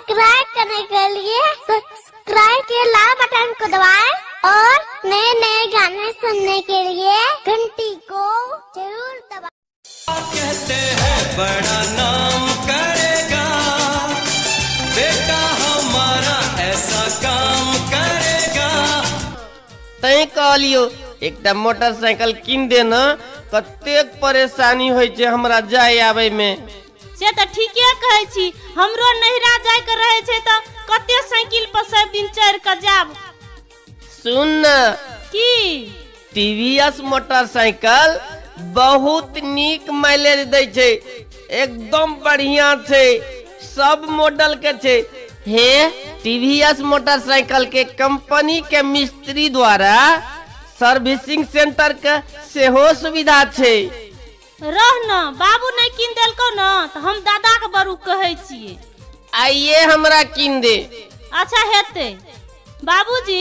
Subscribe करने के लिए सब्सक्राइब के लाल बटन को दबाएं और नए नए गाने सुनने के लिए घंटी को जरूर दबाएं। कहते हैं बड़ा नाम करेगा बेटा हमारा, ऐसा काम करेगा। तय कहलियो एकटा मोटरसाइकिल किन देना, कतेक परेशानी होय छै हमरा जाय आबै में। से तो ठीके कहै छी, हमरो नहिरा जाय के रहे छै त कते साइकिल पर सब दिन चढ़ के जाब। सुन न की टीवीएस मोटरसाइकिल बहुत नीक माइलेज दै छै, एकदम बढ़िया छै, सब मॉडल के छै। हे टीवीएस मोटरसाइकिल के कंपनी के मिस्त्री द्वारा सर्विसिंग सेंटर के सेहो सुविधा छै। रह न, बाबू नहीं किन देलको न तो हम दादा के बरू कहै छियै आइए हमरा किन दे। अच्छा हेते बाबूजी।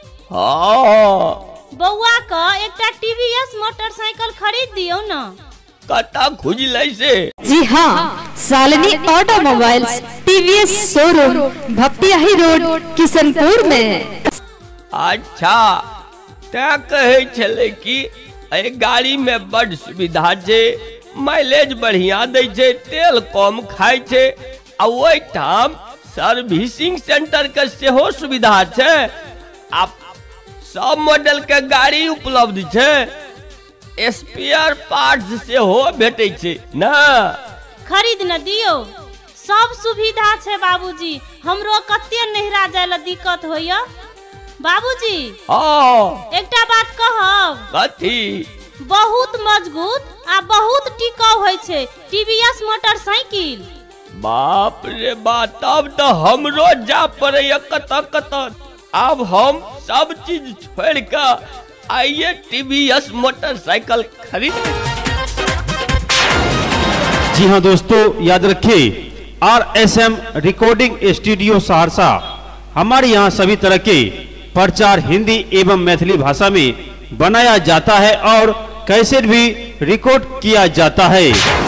हाँ बउआ का एकटा टीवीएस मोटरसाइकिल खरीद दियो न। कता खुजलै से? जी हाँ, Shalini automobiles TVS showroom Bhaptiyahi road Kishanpur में। अच्छा तै कहै छलै कि ए गाड़ी में बड़ सुविधा छै, माइलेज बढ़िया दै छै, तेल कम खाय छै, आ ओइ ठाम सर्विसिंग सेंटर के सेहो सुविधा छै। आ सब मॉडल के गाड़ी उपलब्ध छै, स्पेयर पार्ट्स सेहो भेटै छै ना। खरीद न दियो, सब सुविधा छै बाबूजी। हमरो कते नहिरा जाय ल दिक्कत होइया बाबूजी। हाँ एकटा बात कहब। कथी? बहुत मजबूत आ बहुत टिकाऊ होय छै टीवीएस मोटरसाइकिल। बाप रे बाप, तब तो हमरो जा पड़े कत। अब हम सब चीज छोड़ के आइए टीवीएस मोटरसाइकिल खरीद। जी हाँ दोस्तों, याद रखिए RSM रिकॉर्डिंग स्टूडियो सहरसा, हमारे यहाँ सभी तरह के प्रचार हिंदी एवं मैथिली भाषा में बनाया जाता है और कैसेट भी रिकॉर्ड किया जाता है।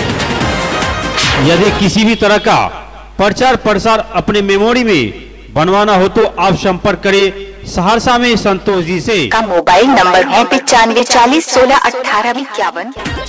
यदि किसी भी तरह का प्रचार प्रसार अपने मेमोरी में बनवाना हो तो आप संपर्क करें सहरसा में संतोष जी से। का मोबाइल नंबर है 95 40 16 18 51।